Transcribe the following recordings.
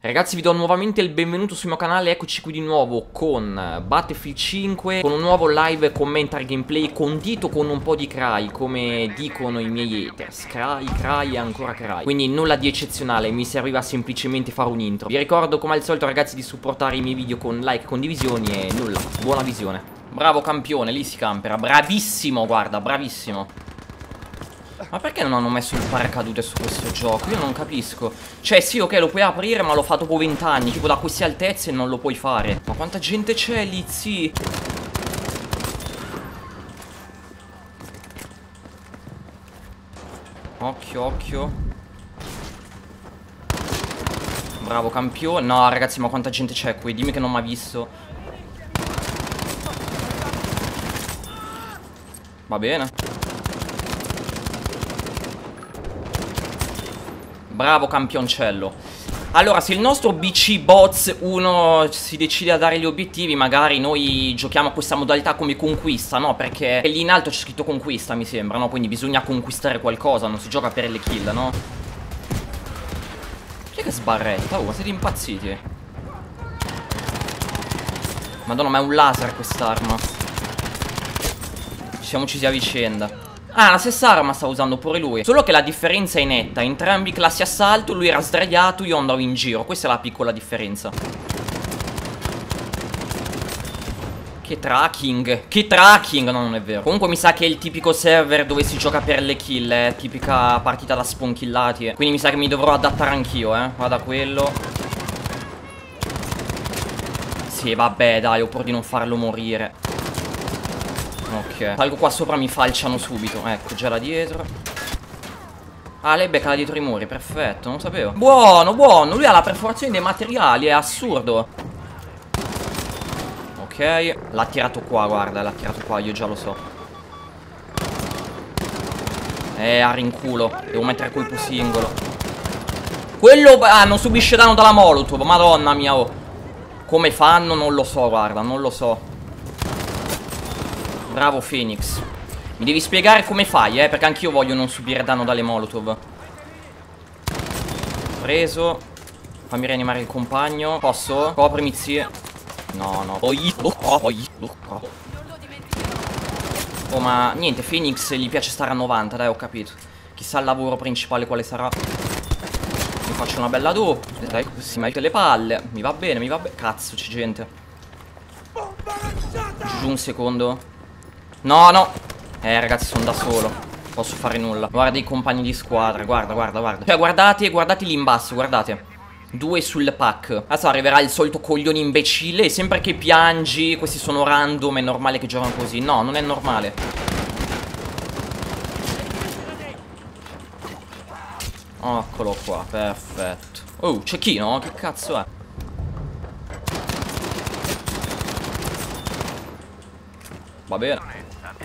Ragazzi, vi do nuovamente il benvenuto sul mio canale. Eccoci qui di nuovo con Battlefield 5, con un nuovo live commentary gameplay condito con un po' di cry, come dicono i miei haters. Cry e ancora cry. Quindi nulla di eccezionale, mi serviva semplicemente fare un intro. Vi ricordo come al solito, ragazzi, di supportare i miei video con like, condivisioni e nulla, buona visione. Bravo campione, lì si campera. Bravissimo, guarda, bravissimo. Ma perché non hanno messo il paracadute su questo gioco? Io non capisco. Cioè sì, ok, lo puoi aprire, ma l'ho fatto dopo 20 anni. Tipo da queste altezze non lo puoi fare. Ma quanta gente c'è lì, sì? Occhio, occhio. Bravo campione. No, ragazzi, ma quanta gente c'è qui? Dimmi che non mi ha visto. Va bene. Bravo campioncello. Allora, se il nostro BC Bots 1 si decide a dare gli obiettivi, magari noi giochiamo questa modalità come conquista, no? Perché lì in alto c'è scritto conquista, mi sembra, no? Quindi bisogna conquistare qualcosa, non si gioca per le kill, no? Chi è che sbarretta? Oh, ma siete impazziti? Madonna, ma è un laser quest'arma. Ci siamo uccisi a vicenda. Ah, la stessa arma sta usando pure lui. Solo che la differenza è netta. Entrambi classi assalto, lui era sdraiato, io andavo in giro. Questa è la piccola differenza. Che tracking. Che tracking. No, non è vero. Comunque mi sa che è il tipico server dove si gioca per le kill. Tipica partita da sponkillati. Quindi mi sa che mi dovrò adattare anch'io, Vado a quello. Sì, vabbè, dai, ho pur di non farlo morire. Ok, salgo qua sopra, mi falciano subito. Ecco, già là dietro. Ah, lei becca là dietro i muri, perfetto, non sapevo. Buono, buono, lui ha la perforazione dei materiali, è assurdo. Ok, l'ha tirato qua, guarda, l'ha tirato qua, io già lo so. A rinculo, devo mettere colpo singolo. Quello, ah, non subisce danno dalla Molotov, madonna mia, oh. Come fanno, non lo so, guarda, non lo so. Bravo Phoenix. Mi devi spiegare come fai, perché anch'io voglio non subire danno dalle Molotov. Preso. Fammi rianimare il compagno. Posso? Coprimi, zie. No, no. Oh, ma niente, Phoenix gli piace stare a 90, dai, ho capito. Chissà il lavoro principale quale sarà. Mi faccio una bella doppia. Dai, si mette le palle. Mi va bene, mi va bene. Cazzo, c'è gente. Giù un secondo. No, no. Ragazzi, sono da solo. Posso fare nulla. Guarda i compagni di squadra. Guarda, guarda, guarda. Cioè, guardate, guardate lì in basso, guardate. 2 sul pack. Adesso arriverà il solito coglione imbecille. E sempre che piangi, questi sono random, è normale che giocano così. No, non è normale. Eccolo qua, perfetto. Oh, cecchino? Che cazzo è? Va bene.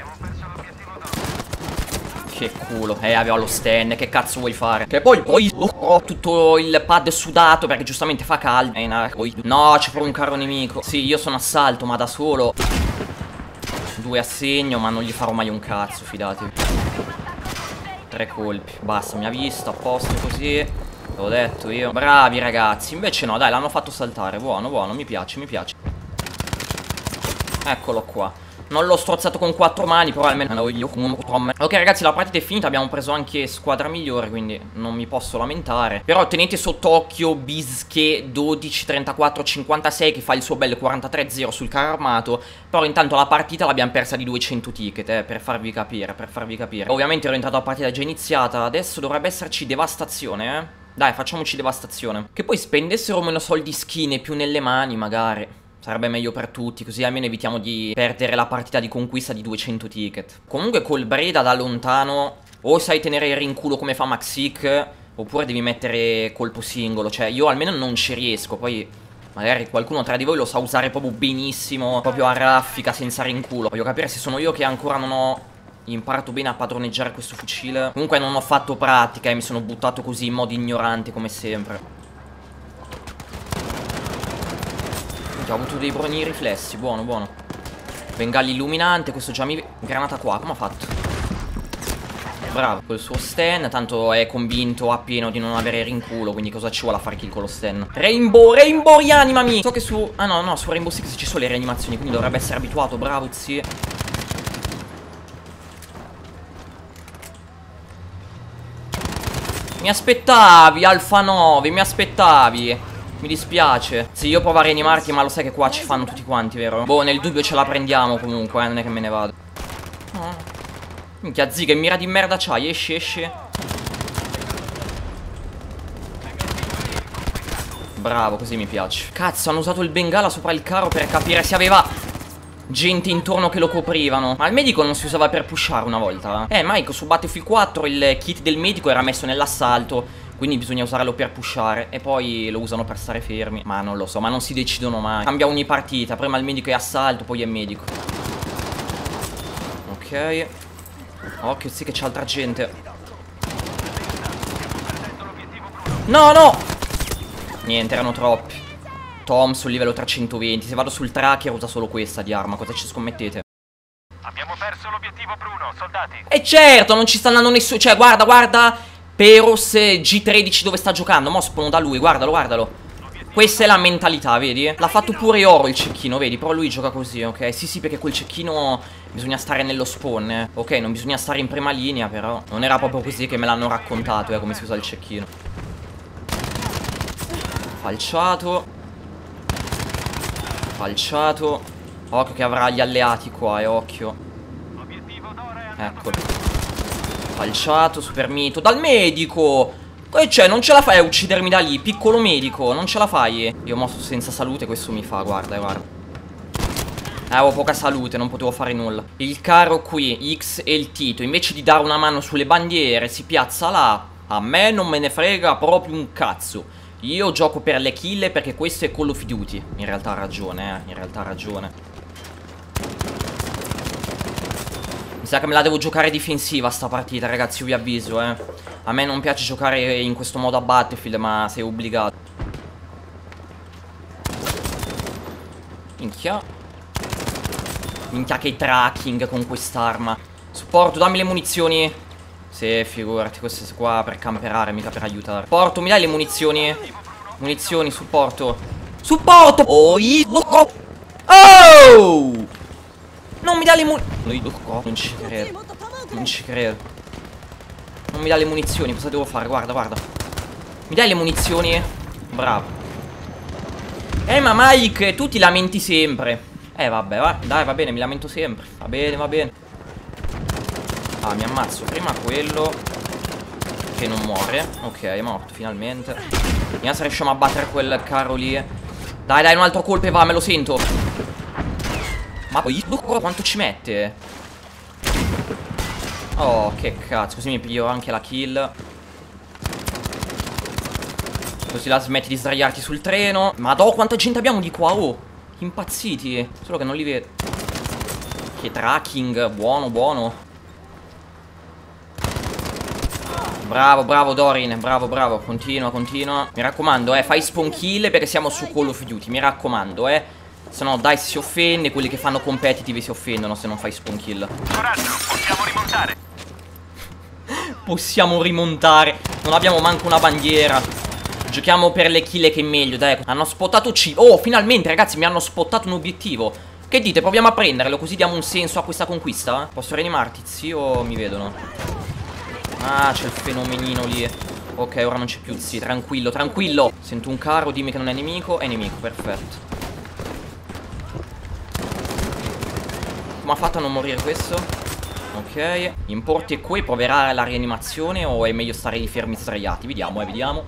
Che culo, aveva lo stand, che cazzo vuoi fare? Che poi ho tutto il pad sudato perché giustamente fa caldo. No, c'è proprio un carro nemico. Sì, io sono assalto, ma da solo. 2 a segno, ma non gli farò mai un cazzo, fidatevi. 3 colpi, basta, mi ha visto, a posto così. L'ho detto io. Bravi ragazzi, invece no, dai, l'hanno fatto saltare. Buono, buono, mi piace, mi piace. Eccolo qua. Non l'ho strozzato con 4 mani, però almeno ok ragazzi, la partita è finita. Abbiamo preso anche squadra migliore, quindi non mi posso lamentare. Però tenete sott'occhio Bische 12-34-56 che fa il suo bel 43-0 sul carro armato. Però intanto la partita l'abbiamo persa di 200 ticket, per farvi capire, per farvi capire. Ovviamente ero entrato a partita già iniziata. Adesso dovrebbe esserci devastazione, Dai, facciamoci devastazione. Che poi spendessero meno soldi skin e più nelle mani, magari. Sarebbe meglio per tutti, così almeno evitiamo di perdere la partita di conquista di 200 ticket. Comunque col Breda da lontano o sai tenere il rinculo come fa Maxic, oppure devi mettere colpo singolo. Cioè io almeno non ci riesco. Poi magari qualcuno tra di voi lo sa usare proprio benissimo, proprio a raffica, senza rinculo. Voglio capire se sono io che ancora non ho imparato bene a padroneggiare questo fucile. Comunque non ho fatto pratica e mi sono buttato così in modo ignorante come sempre. Ho avuto dei buoni riflessi, buono, buono. Bengalli illuminante, questo già mi... Granata qua, come ha fatto? bravo. Col suo Sten, tanto è convinto appieno di non avere rinculo, quindi cosa ci vuole a fare kill con lo Sten? Rainbow, Rainbow, rianimami! So che su... ah no, su Rainbow Six ci sono le rianimazioni, quindi dovrebbe essere abituato, bravo, zi. Mi aspettavi, Alfa 9, mi aspettavi. Mi dispiace. Sì, io provo a rianimarti, ma lo sai che qua ci fanno tutti quanti, vero? Boh, nel dubbio ce la prendiamo comunque, non è che me ne vado. No. Minchia, zi, che mira di merda c'hai, esci, esci. Bravo, così mi piace. Cazzo, hanno usato il bengala sopra il carro per capire se aveva gente intorno che lo coprivano. Ma il medico non si usava per pushare una volta? Mike, su Battlefield 4 il kit del medico era messo nell'assalto, quindi bisogna usarlo per pushare. E poi lo usano per stare fermi. Ma non lo so, ma non si decidono mai. Cambia ogni partita, prima il medico è assalto, poi è medico. Ok. Occhio, sì che c'è altra gente. No, no! Niente, erano troppi. Thompson livello 320. Se vado sul tracker usa solo questa di arma. Cosa ci scommettete? Abbiamo perso l'obiettivo Bruno, soldati. E certo, non ci sta andando nessuno. Cioè, guarda, guarda Peros G13 dove sta giocando. Mo' spawno da lui, guardalo, guardalo. Questa è la mentalità, vedi? L'ha fatto pure Oro il cecchino, vedi? Però lui gioca così, ok? Sì, sì, perché quel cecchino bisogna stare nello spawn, eh. Ok, non bisogna stare in prima linea, però non era proprio così che me l'hanno raccontato, come si usa il cecchino. Falciato. Falciato. Occhio che avrà gli alleati qua, occhio. Eccolo. Falciato, super mito. Dal medico! E cioè, non ce la fai a uccidermi da lì, piccolo medico, non ce la fai. Io mo sto senza salute, questo mi fa, guarda, guarda. Avevo poca salute, non potevo fare nulla. Il caro qui, X e il Tito, invece di dare una mano sulle bandiere, si piazza là. A me non me ne frega proprio un cazzo. Io gioco per le kill perché questo è Call of Duty. In realtà ha ragione, in realtà ha ragione. Mi sa che me la devo giocare difensiva sta partita, ragazzi, io vi avviso, A me non piace giocare in questo modo a Battlefield, ma sei obbligato. Minchia. Minchia che tracking con quest'arma. Supporto, dammi le munizioni. Sì, figurati, queste qua per camperare, mica per aiutare. Supporto, mi dai le munizioni? Munizioni, supporto. Supporto! Oh! Non mi dà le munizioni. Non ci credo. Non ci credo. Non mi dà le munizioni, cosa devo fare? Guarda, guarda. Mi dai le munizioni? Bravo. Ma Mike, tu ti lamenti sempre. Vabbè, va. Dai, va bene, mi lamento sempre. Va bene, va bene. Ah, mi ammazzo prima quello che non muore. Ok, è morto finalmente. Vediamo se riusciamo a battere quel carro lì. Dai, dai, un altro colpo e va, me lo sento. Ma poi quanto ci mette? Oh, che cazzo. Così mi piglio anche la kill. Così la smetti di sdraiarti sul treno. Madò, quanta gente abbiamo di qua, oh. Impazziti. Solo che non li vedo. Che tracking, buono, buono. Bravo, bravo Dorin, bravo, bravo. Continua, continua. Mi raccomando, fai spawn kill perché siamo su Call of Duty. Mi raccomando, Se no Dice si offende. Quelli che fanno competitive si offendono se non fai spawn kill. Coraggio, possiamo rimontare. Possiamo rimontare. Non abbiamo manco una bandiera. Giochiamo per le kill che è meglio, dai. Hanno spottato C. Oh, finalmente, ragazzi, mi hanno spottato un obiettivo. Che dite? Proviamo a prenderlo, così diamo un senso a questa conquista? Posso rianimarti, zio, o mi vedono? Ah, c'è il fenomenino lì. Ok, ora non c'è più, sì, tranquillo, tranquillo. Sento un carro, dimmi che non è nemico. È nemico, perfetto. Come ha fatto a non morire questo? Ok. Importi e qui, proverà la rianimazione o è meglio stare lì fermi sdraiati? Vediamo, vediamo.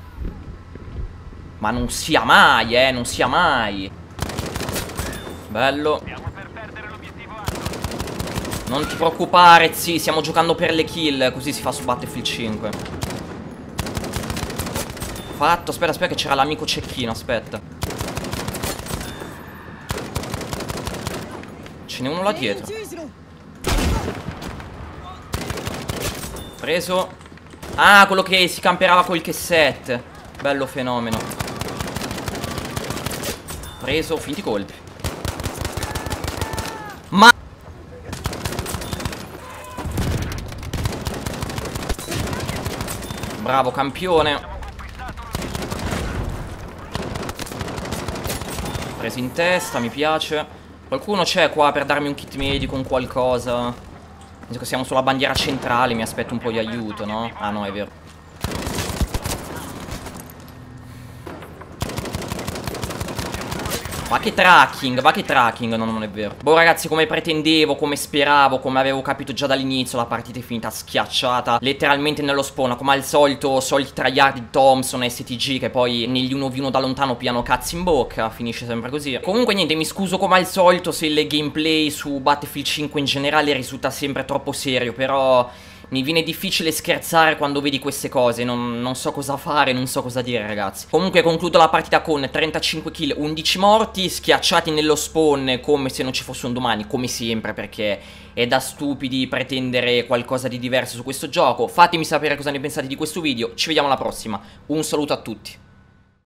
Ma non sia mai, non sia mai. Bello. Non ti preoccupare, sì, stiamo giocando per le kill. Così si fa su Battlefield 5. Fatto, aspetta, aspetta che c'era l'amico cecchino, aspetta. Ce n'è uno là dietro. Preso. Ah, quello che si camperava col cassette. Bello fenomeno. Preso, finti colpi. Ma Bravo campione. Presi in testa, mi piace. Qualcuno c'è qua per darmi un kit medico, un qualcosa? Penso che siamo sulla bandiera centrale, mi aspetto un po' di aiuto, no? Ah no, è vero. Va che tracking, no, non è vero. Boh ragazzi, come pretendevo, come speravo, come avevo capito già dall'inizio, la partita è finita schiacciata letteralmente nello spawn. Come al solito, soliti tryhard di Thompson e STG che poi negli 1v1 da lontano piano cazzi in bocca. Finisce sempre così. Comunque niente, mi scuso come al solito se il gameplay su Battlefield 5 in generale risulta sempre troppo serio, però mi viene difficile scherzare quando vedi queste cose, non so cosa fare, non so cosa dire ragazzi. Comunque concludo la partita con 35 kill, 11 morti, schiacciati nello spawn come se non ci fosse un domani, come sempre, perché è da stupidi pretendere qualcosa di diverso su questo gioco. Fatemi sapere cosa ne pensate di questo video, ci vediamo alla prossima, un saluto a tutti.